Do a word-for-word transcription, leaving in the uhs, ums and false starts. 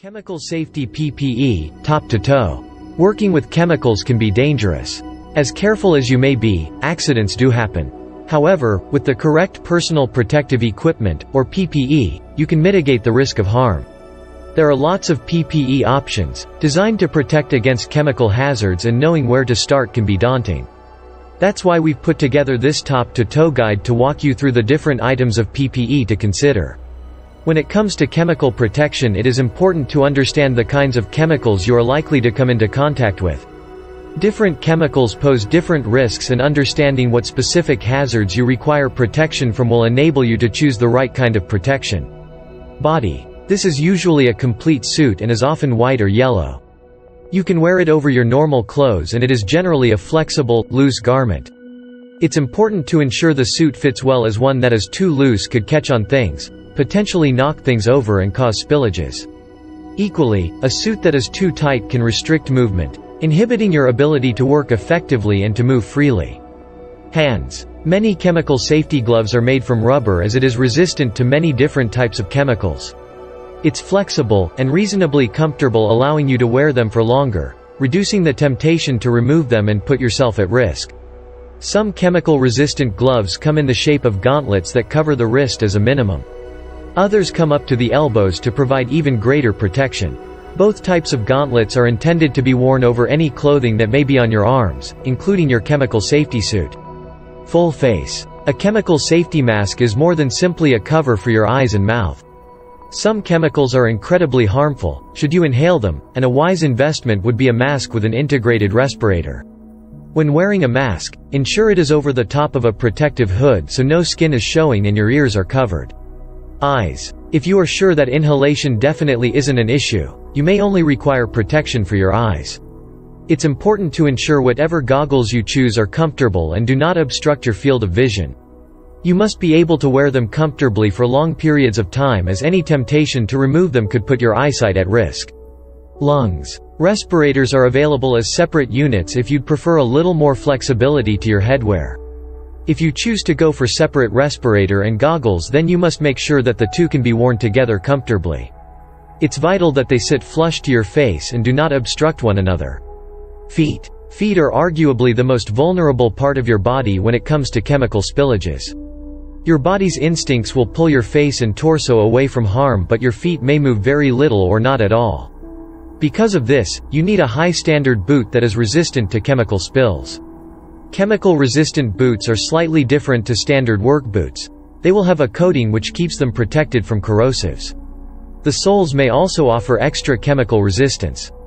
Chemical Safety P P E, top to toe. Working with chemicals can be dangerous. As careful as you may be, accidents do happen. However, with the correct personal protective equipment, or P P E, you can mitigate the risk of harm. There are lots of P P E options, designed to protect against chemical hazards, and knowing where to start can be daunting. That's why we've put together this top-to-toe guide to walk you through the different items of P P E to consider. When it comes to chemical protection, it is important to understand the kinds of chemicals you are likely to come into contact with. Different chemicals pose different risks, and understanding what specific hazards you require protection from will enable you to choose the right kind of protection. Body. This is usually a complete suit and is often white or yellow. You can wear it over your normal clothes, and it is generally a flexible, loose garment. It's important to ensure the suit fits well, as one that is too loose could catch on things, potentially knock things over and cause spillages. Equally, a suit that is too tight can restrict movement, inhibiting your ability to work effectively and to move freely. Hands. Many chemical safety gloves are made from rubber, as it is resistant to many different types of chemicals. It's flexible, and reasonably comfortable, allowing you to wear them for longer, reducing the temptation to remove them and put yourself at risk. Some chemical-resistant gloves come in the shape of gauntlets that cover the wrist as a minimum. Others come up to the elbows to provide even greater protection. Both types of gauntlets are intended to be worn over any clothing that may be on your arms, including your chemical safety suit. Full face. A chemical safety mask is more than simply a cover for your eyes and mouth. Some chemicals are incredibly harmful, should you inhale them, and a wise investment would be a mask with an integrated respirator. When wearing a mask, ensure it is over the top of a protective hood so no skin is showing and your ears are covered. Eyes. If you are sure that inhalation definitely isn't an issue, you may only require protection for your eyes. It's important to ensure whatever goggles you choose are comfortable and do not obstruct your field of vision. You must be able to wear them comfortably for long periods of time, as any temptation to remove them could put your eyesight at risk. Lungs. Respirators are available as separate units if you'd prefer a little more flexibility to your headwear. If you choose to go for separate respirator and goggles, then you must make sure that the two can be worn together comfortably. It's vital that they sit flush to your face and do not obstruct one another. Feet. Feet are arguably the most vulnerable part of your body when it comes to chemical spillages. Your body's instincts will pull your face and torso away from harm, but your feet may move very little or not at all. Because of this, you need a high-standard boot that is resistant to chemical spills. Chemical-resistant boots are slightly different to standard work boots. They will have a coating which keeps them protected from corrosives. The soles may also offer extra chemical resistance.